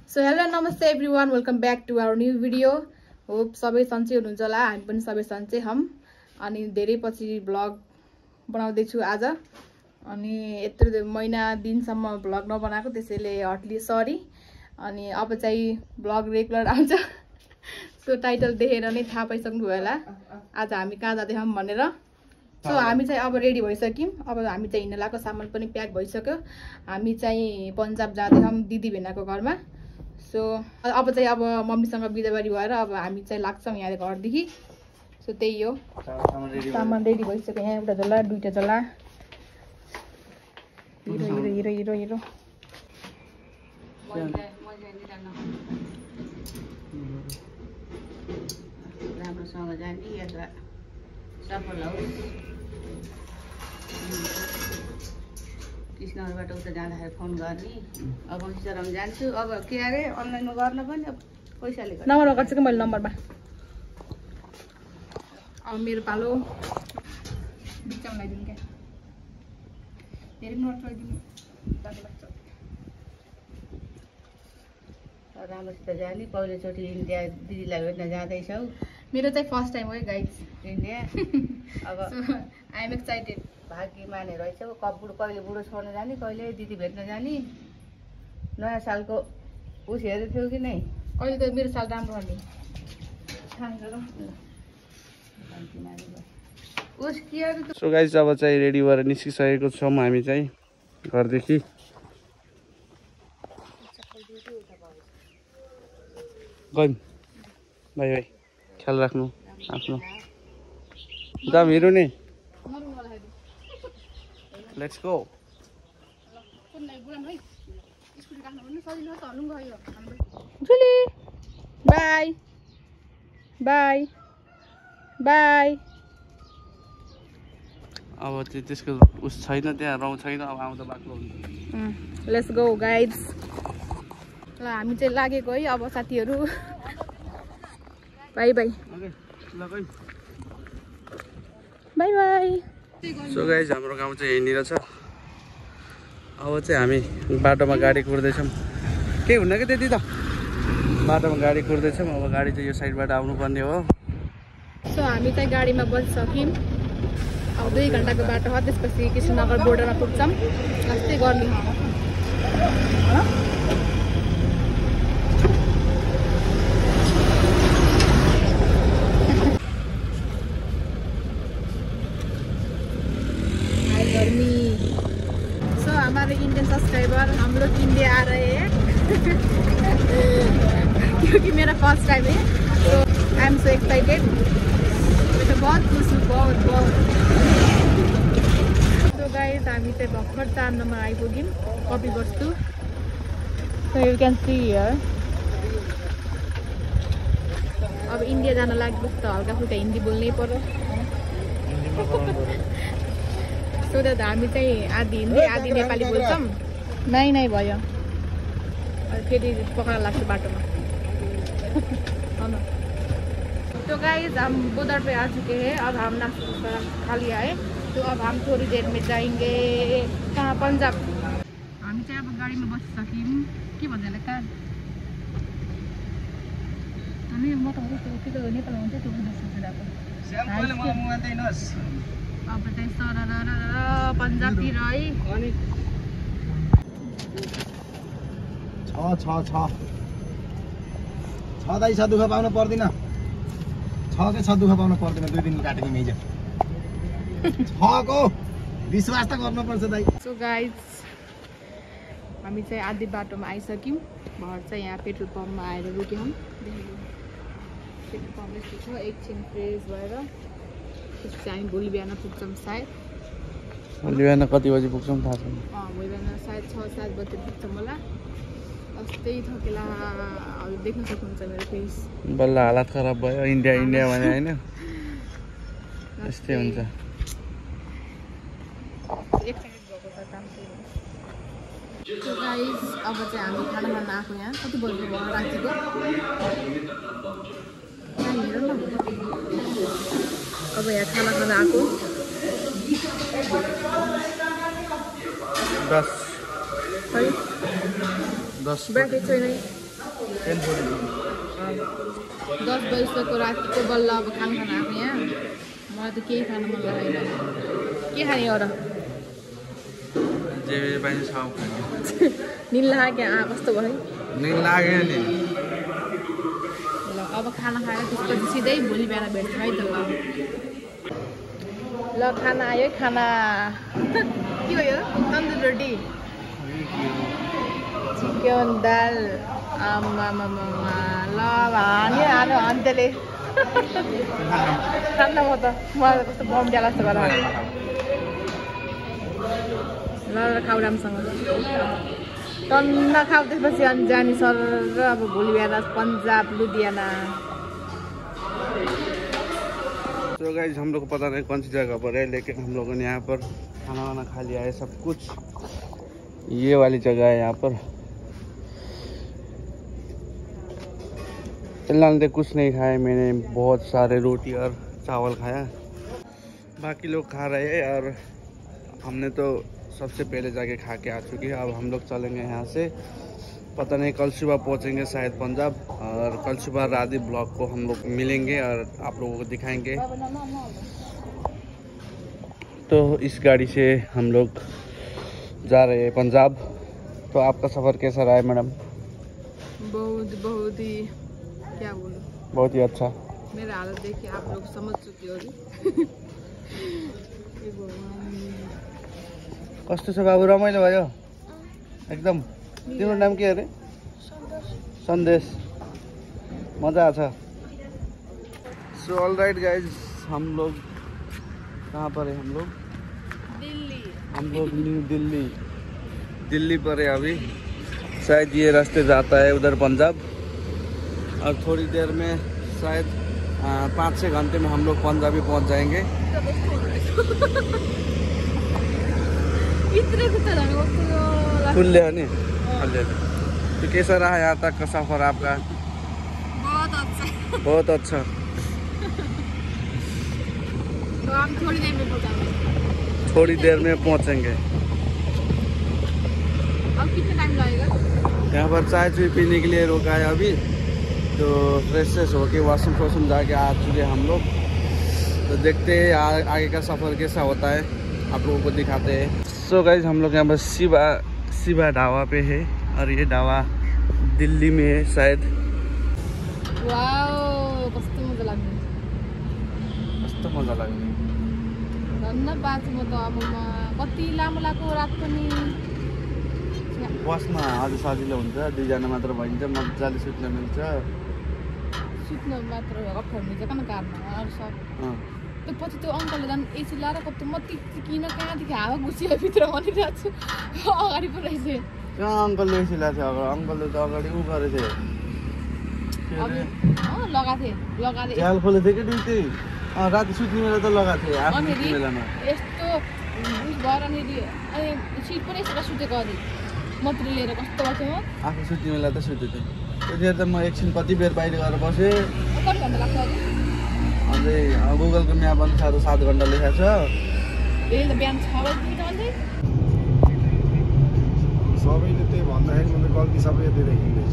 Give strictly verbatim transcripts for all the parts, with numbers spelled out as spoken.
So hello namaste everyone, welcome back to our new video. Hope सबै सन्चै हुनुहुन्छ होला, हामी पनि सबै सन्चै हम। अनि धेरै पछि भ्लग बनाउँदै छु आज। अनि यत्रो महिना दिनसम्म भ्लग नबनाएको त्यसैले हटली सरी। अनि अब चाहिँ भ्लग रेगुलर आउँछ। सो टाइटल देखेर नै थाहा पाइसक्नु भयो होला आज हामी कहाँ जाँदैछौँ भनेर। सो हामी चाहिँ अब रेडी भइसक्यौँ। अब हामी चाहिँ हिँड्न लागेको सामान पनि प्याक भइसक्यो। हामी चाहिँ पन्जाब जाँदैछौँ दिदी भेनाको घरमा। सो अब चाहिँ अब मम्मीसँग बिदाबारी भएर अब हामी चाहिँ लाग्छौँ यहाँ घरदेखि। सो त्यही हो, सामान रेडी भइसक्यो। यहाँ एउटा झोला दुईटा झोला। Hero hero hero hero hero राम्रोसँग जाने यात्रा सफल होस्। कृष्णहरूबाट उता जाँदाखेरि फोन गर्ने। अब टिचरमा जान्छु। अब के अरे अनलाइनमा गर्न पनि अब पैसाले गर्छ। नम्बरमा गर्छु कि मैले नम्बरमा। अब मेरो पालो बिचमा लगाइदिनु क्या, धेरै नोट लगाइदिनु लाग्छ। राम्रोसित जाने। पहिलोचोटि इन्डिया दिदीलाई भेट्न जाँदैछौ। मेरो चाहिँ फर्स्ट टाइम हो है गाइज इन्डिया। अब आई एम एक्साइटेड। भाग्य माने रहेछ। कब बुढो कहिले बुढो छोड्न जाने, कहिले दिदी भेट्न जाने। नयाँ सालको उस हेरेको थियो कि नै? अहिले त मेरो साल राम्रो हो नि। उस के अरे सो गाइस अब चाहिँ रेडी भएर निस्किसकेको छौँ हामी चाहिँ घरदेखि। गयौँ बाई बाई, ख्याल राख्नु आफ्नो। जाम हेरौँ नि, लेट्स गो। जुली बाई बाई बाई। अब चाहिँ त्यसको उस छैन, त्यहाँ रौँ छैन। अब आउँदा बाक्लो हुन्छ। Let's go guys. ल हामी चाहिँ लागेको है अब साथीहरू। Bye bye bye bye. So guys हाम्रो गाउँ चाहिँ यहीँनिर छ। अब चाहिँ हामी बाटोमा गाडी कुर्दैछौँ। केही हुन्न कि त्यति त, बाटोमा गाडी कुर्दैछौँ। अब गाडी चाहिँ यो साइडबाट आउनुपर्ने हो। सो हामी चाहिँ गाडीमा बसिसक्यौँ। अब दुई घन्टाको बाटो हो, त्यसपछि कृष्णनगर बोर्डरमा पुग्छौँ। यस्तै गर्ने गर्मी। सो हमारे इंडियन सब्सक्राइबर हम लोग इंडिया आ रहे हैं क्योंकि मेरा फर्स्ट टाइम है। तो आई एम सो एक्साइटेड। मैं तो बहुत खुश हूँ, बहुत बहुत। तो गाइस हामी चाहिँ भर्खर चार नम्बर आइपुग्यौँ कपी वस्तु। So you can see here. अब इन्डिया जान लागेपछि त हल्का फुल्का हिन्दी बोल्नै पर्यो। सो द्याट हामी चाहिँ आधी हिन्दी आधी नेपाली बोल्छौँ। नै नै भयो, फेरि पक्रा लाग्छ बाटोमा। तो गाइस हम बोर्डर पे आ चुके हैं। अब हम नाश्ता खा लिया है। तो अब हम थोड़ी देर में जाएंगे कहाँ, पंजाब। हामी चाहिँ अब गाडीमा बसिसक्यौँ। के भन्छ होला कहाँ हामी म त के त नेपालमा हुन्छ त्यो अब चाहिँ सरर पन्जाबतिर है। छ छ छ छँदै छ, दुःख पाउनु पर्दैन। छ के छ, दुःख पाउनु पर्दैन। दुई दिन काटेको मिज छको विश्वास त गर्नुपर्छ दाइ। सो गाइस हामी चाहिँ आधी बाटोमा आइसक्यौँ। भर चाहिँ यहाँ पेट्रोल पम्पमा आएर रोक्यौँ। पेट्रोल पम्प यस्तो छ। एकछिन फ्रेस भएर त्यसपछि हामी भोलि बिहान पुग्छौँ सायद। भोलि बिहान कति बजी पुग्छौँ थाहा छैन। अँ भोलि बिहान सायद छ सात बजी पुग्छौँ होला। अस्ति थकेला देख्न सक्नुहुन्छ मेरो फेस। बल्ल हालत खराब भयो। इन्डिया इन्डिया भने होइन, यस्तै हुन्छ। एक्साइटेड भएको छ काम चाहिँ। गाइस अब चाहिँ हामी खाना खान आएको। यहाँ कति बजी भयो रातिको? हेर न, अब यहाँ खाना खान आएको। दस है दस ब्राकेट छैन टेन फोर्टी दस बजीसम्मको रातिको बल्ल अब खाना खान आएको यहाँ मलाई त केही खान मन लागेन के खाने हो र जे पाइन्छ सब खाने निल लाग्यो आ कस्तो भयो निल लाग्यो नि ल अब खाना खाएर त्यसपछि सिधै भोलि बिहान भेट्छौँ है त ल ल खाना आयो खाना के हो यो तन्दुरी रोटी चिकन दाल आमामामा ल हान्यो हान्यो अन्त्यले खान्न म त मलाई कस्तो बम ज्याला जस्तो गरेर ल ल खाऊ राम्रोसँग टन्न खाऊ त्यसपछि अनि जाने सर र अब भोलि बिहान पन्जाब लुधियाना तो गाइस हम लोग को पता नहीं कौन सी जगह पर है लेकिन हम लोगों ने यहाँ पर खाना वाना खा लिया है सब कुछ ये वाली जगह है यहाँ पर फिलहाल तो कुछ नहीं खाया मैंने बहुत सारे रोटी और चावल खाया बाकी लोग खा रहे हैं और हमने तो सबसे पहले जाके खा के आ चुके हैं अब हम लोग चलेंगे यहाँ से पता नहीं कल सुबह पहुँचेंगे शायद पंजाब और कल सुबह राधी ब्लॉग को हम लोग मिलेंगे और आप लोगों को दिखाएंगे तो इस गाड़ी से हम लोग जा रहे हैं पंजाब तो आपका सफ़र कैसा रहा है मैडम बहुत बहुत ही क्या बोलूं बहुत ही अच्छा मेरा हालत देख के आप लोग समझ चुके हो कस्तो छ बाबु रमाइलो भयो एकदम तिम्रो नाम के अरे संदेश मजा आछ सो ऑल राइट गाइज हम लोग कहाँ पर है हम लोग दिल्ली हम लोग न्यू दिल्ली दिल्ली पर है अभी शायद ये रास्ते जाता है उधर पंजाब और थोड़ी देर में शायद पाँच छः घंटे में हम लोग पंजाबी पहुंच जाएंगे खुले है नहीं खुले तो कैसा रहा यहाँ तक का सफ़र आपका बहुत अच्छा बहुत अच्छा तो हम थोड़ी देर में पहुंचाएंगे थोड़ी देर में पहुंचेंगे अब कितना टाइम लगेगा यहाँ पर चाय चुई पीने के लिए रोका है अभी तो फ्रेश फ्रेश होके वॉशरूम वॉशरूम जाके आ चुके हम लोग तो देखते हैं आगे का सफ़र कैसा होता है आप लोगों को दिखाते हैं सो गाइज हम लोग यहाँ पर शिवा शिवा ढाबा पे है और ये ढाबा दिल्ली में है शायद वाओ कस्तो मजा लाग्ने कस्तो मजा लाग्ने धन्न बाँच्छु म त अब म कति लामो लाको रात पनि बसमा अझ सजिलो हुन्छ दुईजना मात्र भइन्छ मजाले सुत्न मिल्छ सुत्न मात्र अप्ठ्यारो हुन्छ कहाँ कारमा अरू सब त्यो पछि त्यो अङ्कलले झन् एसी लाएर कस्तो म त्यति किन कहाँदेखि हावा घुसियो भित्र भनिरहेको छु अगाडि पो रहेछ कहाँ अङ्कलले एसी लाएको थियो अङ्कलले त अगाडि उ गरेको थियो लगाएको थिएँ लगाएर झ्याल खोलेको थियो कि ड्युटी राति सुत्ने बेला त लगाएको थिएँ आफ्नो सुत्ने बेलामा यस्तो उस भएर अनि अनि सिट पनि यस्तो सुतेको अरे मत्री लिएर कस्तो बर्थ्यो म आफू सुत्ने बेला त सुतेको थिएँ त्यतिखेर त म एकछिन कति बेर बाहिर गएर बसेँ कति घन्टा लाग्छ अरे अझै गुगलको म्याप अनुसार सात घन्टा लेखाएको छ ए त बिहान छ बजीदेखि अन्त सबैले त्यही भन्दाखेरि म त गल्ती सबै यतै देखिँदैछ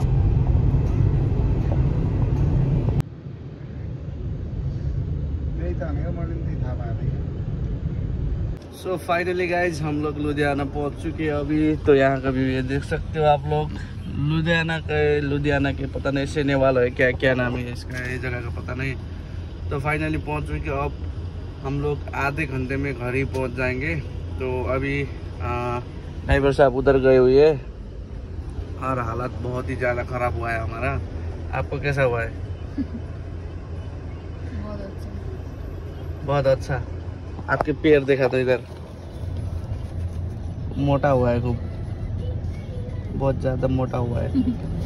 त्यही त भनेको मैले पनि त्यही थाहा पाएको सो फाइनली गाइज हम लोग लुधियाना पहुंच चुके हैं अभी तो यहाँ का व्यू ये देख सकते हो आप लोग लुधियाना के लुधियाना के पता नहीं सेने वाला है क्या क्या नाम है इसका ये जगह का पता नहीं तो फाइनली पहुंच चुके अब हम लोग आधे घंटे में घर ही पहुंच जाएंगे तो अभी ड्राइवर साहब उधर गए हुए हैं और हालत बहुत ही ज़्यादा ख़राब हुआ है हमारा आपको कैसा हुआ है बहुत अच्छा बहुत अच्छा आपके पैर देखा तो इधर मोटा हुआ है खूब बहुत ज़्यादा मोटा हुआ है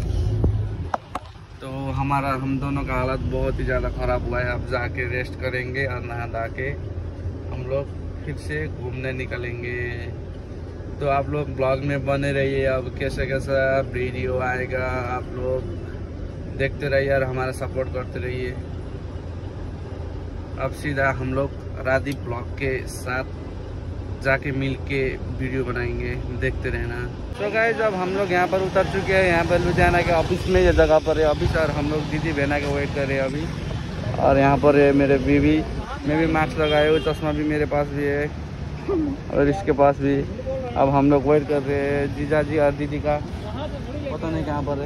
तो हमारा हम दोनों का हालत बहुत ही ज़्यादा ख़राब हुआ है अब जाके रेस्ट करेंगे और नहा धा के हम लोग फिर से घूमने निकलेंगे तो आप लोग ब्लॉग में बने रहिए अब कैसा कैसा वीडियो आएगा आप लोग देखते रहिए और हमारा सपोर्ट करते रहिए अब सीधा हम लोग राधी ब्लॉग के साथ जाके मिल के वीडियो बनाएंगे, देखते रहना। तो गाइस अब हम लोग यहाँ पर उतर चुके हैं। यहाँ पर लुधियाना के ऑफिस में, ये जगह पर है ऑफिस, और हम लोग दीदी बहना के वेट कर रहे हैं अभी। और यहाँ पर है मेरे बीवी, मैं भी मास्क लगाए हुए, चश्मा भी मेरे पास भी है और इसके पास भी। अब हम लोग वेट कर रहे हैं जीजा जी और दीदी का, पता नहीं कहाँ पर है।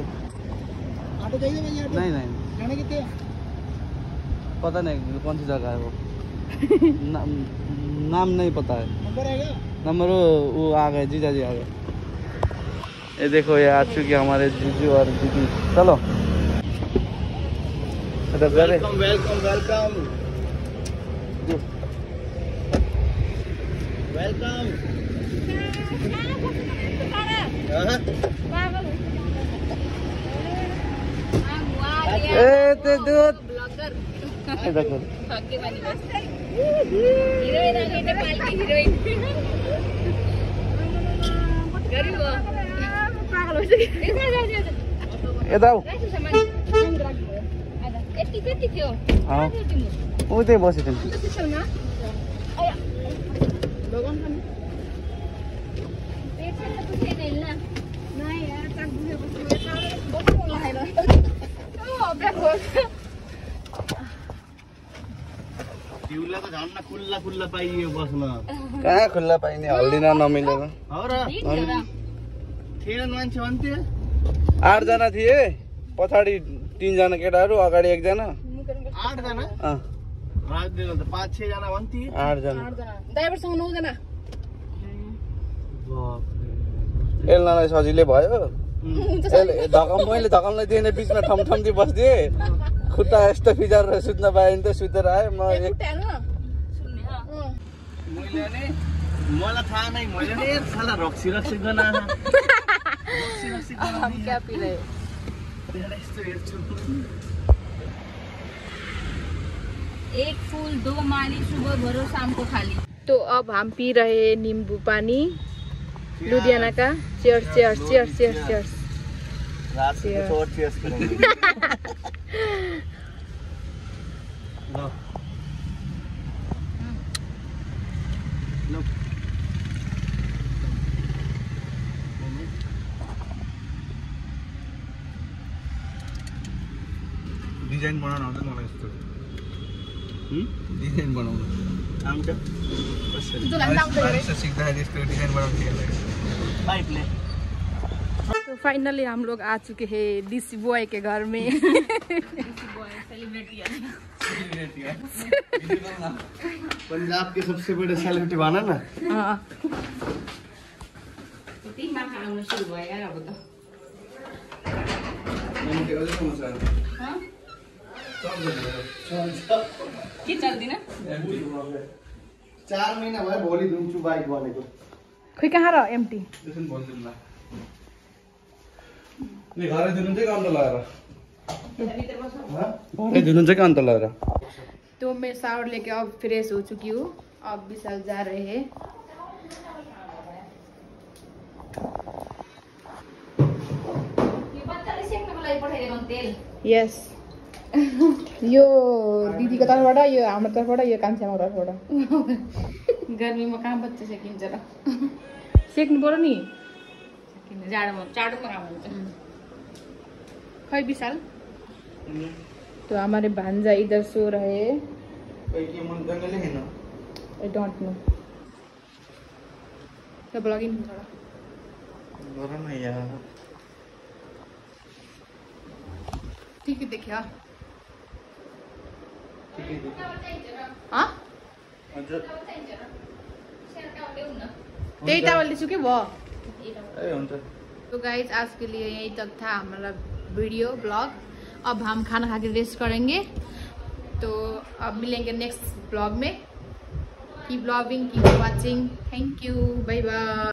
नहीं नहीं पता नहीं कौन सी जगह है वो। ना, नाम नहीं पता है। नंबर वो वो आ गए, जीजा जी आ गए। ये देखो ये आ चुके हमारे जीजू और दीदी। चलो वेलकम वेलकम वेलकम वेलकम। ए ते दूध ए देखो हिरोइन आगे नेपालकी हिरोइन गरी हो पागल भइसक्यो। यता आऊ। यति कति थियो? उतै बसेको खुल्ला खुल्ला पाइयो बस्न। कहाँ खुल्ला पाइने, हल्दिना नमिलेर। हो र थिएन मान्छे भन्थे। आठजना थिए, पछाडि तीनजना केटाहरू, अगाडि एकजना। आठजना अँ राख्दैन त पाँच छ जना भन्थे। आठजना ड्राइभरसँग नौजना। एल्नलाई सजिलै भयो। धकम मैले धकमलाई दिएन, बिचमा ठमठम्ती बस्दिएँ। खुट्टा यस्तो फिजाएर सुत्न पाएँ नि त सुतेर आएँ म। मलाई थाहा नै, मैले नि साला रक्सी रक्सी गर्न क्या पी रहे? एक फूल दो माली, सुबह भरो शाम को खाली। तो अब हम पी रहे नींबू पानी लुधियाना का। Cheers cheers cheers cheers cheers. रात को और चीयर्स करेंगे। लो लो डिजाइन बनाउन आउँछ मलाई यस्तो। डिजाइन बनाउनु आउँछ यसो सिक्दाखेरि यस्तो डिजाइन बनाउँछ। पाइपले तो फाइनली हम लोग आ चुके हैं डीसी बॉय के घर में। पंजाब के सबसे बड़े सेलिब्रिटी बना ना। हाँ के चल्दिन? चार महीना भयो भोलि धुन्छु बाइक बनेको। खोइ कहाँ र एमटी? घरै धुनुहुन्छ कि अन्त लगाएर? घरै धुनुहुन्छ कि अन्त लगाएर? तो मैं शावर लेके अब फ्रेश हो चुकी हूँ। अब विशाल जा रहे हैं। यस यो दिदीको तर्फबाट, यो हाम्रो तर्फबाट, यो कान्छाको तर्फबाट। गर्मीमा कहाँ बच्चा सेकिन्छ र? सेक्नु पर्यो नि। जाडोमा जाडोमा काम हुन्छ। खै विशाल? तो हमारे भांजा इधर सो रहे। I don't know. तो ब्लॉगिंग थोड़ा गर न यार। ठीक है देखिए। हाँ त्यही टावल लिसु के भयो। ए हुन्छ। तो गाइज आज के लिए यही तक था हमारा वीडियो ब्लॉग। अब हम खाना खा के रेस्ट करेंगे। तो अब मिलेंगे नेक्स्ट ब्लॉग में। Keep blogging, keep watching. Thank you, bye bye.